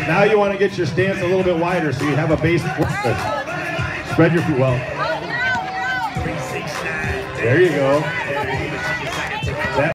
Now you want to get your stance a little bit wider so you have a base. Spread your feet well. There you go.